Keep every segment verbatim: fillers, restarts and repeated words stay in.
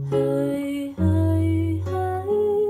Hey, hey, hey,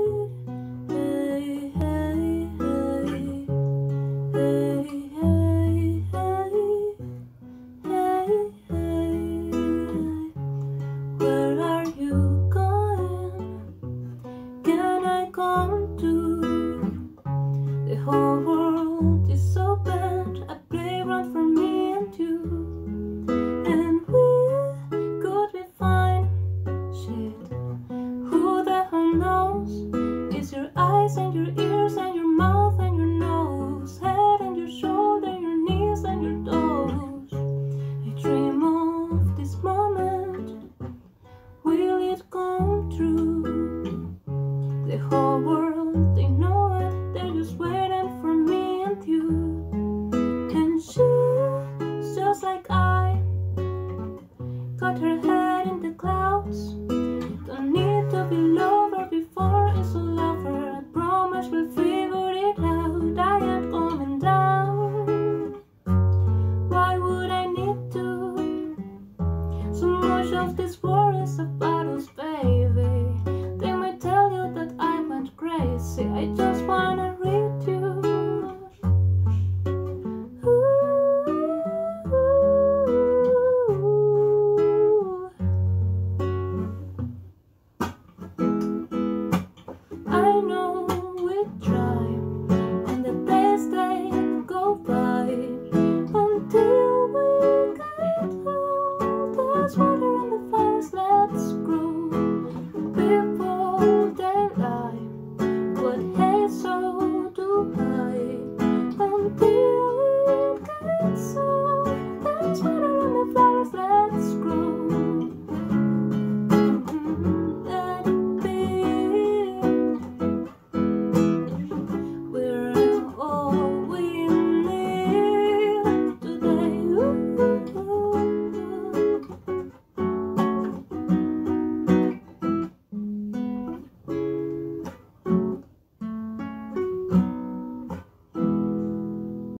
hey, hey, hey, hey, hey, hey, hey, hey. Where are you going? Can I come too? The whole world is so bad, a playground for me and you. And we could be fine. Shit, who the hell knows? It's your eyes and your ears and your mouth and your nose, head and your shoulder, your knees and your toes. I dream of this moment. Will it come true? The whole world, they know it. They're just waiting for me and you. And she's just like I, got her head in the clouds. Don't need to be lover before it's all over. I promise we'll figure it out. I am coming down. Why would I need to? So much of this world is about